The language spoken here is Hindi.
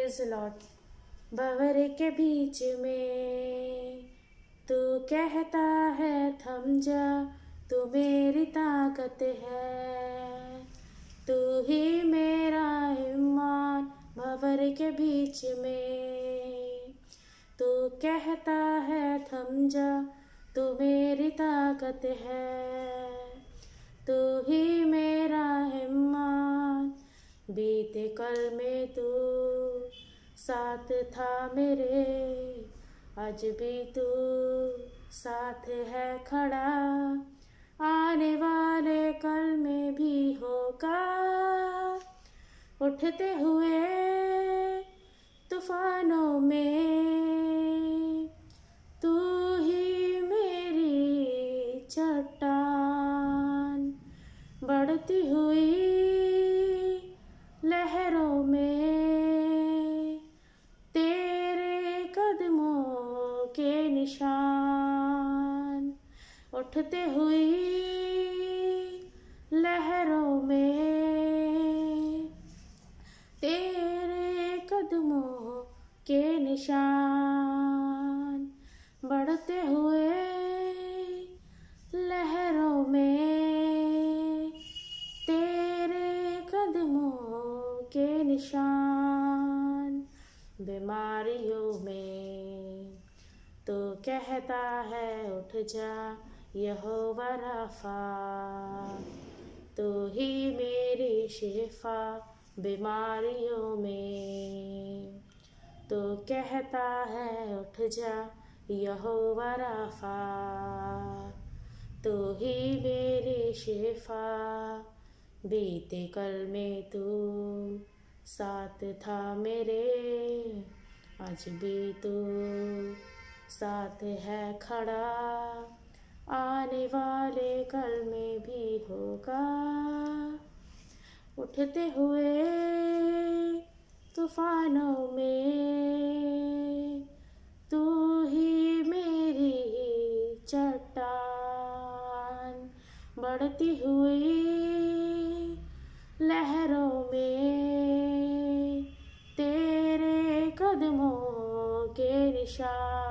Praise the Lord. भंवर के बीच में तू कहता है थम जा, तू मेरी ताकत है, तू ही मेरा ईमान। भंवर के बीच में तू कहता है थम जा, तू मेरी ताकत है, तू ही मेरा ईमान। बीते कल में तू साथ था मेरे, आज भी तू साथ है खड़ा, आने वाले कल में भी होगा। उठते हुए तूफानों में तू ही मेरी चट्टान, बढ़ती हुई लहरों में तेरे कदमों के निशान। उठते हुई लहरों में तेरे कदमों के निशान, बढ़ते हुए लहरों में तेरे कदमों के निशान। बीमारियों में तो कहता है उठ जा यहोवा राफा, तू ही मेरी शिफा। बीमारियों में तो कहता है उठ जा यहोवा राफा, तू ही मेरी शिफा। बीते कल में तू साथ था मेरे, आज भी तू साथ है खड़ा, आने वाले कल में भी होगा। उठते हुए तूफानों में तू ही मेरी चट्टान, बढ़ती हुई लहरों में तेरे कदमों के निशान।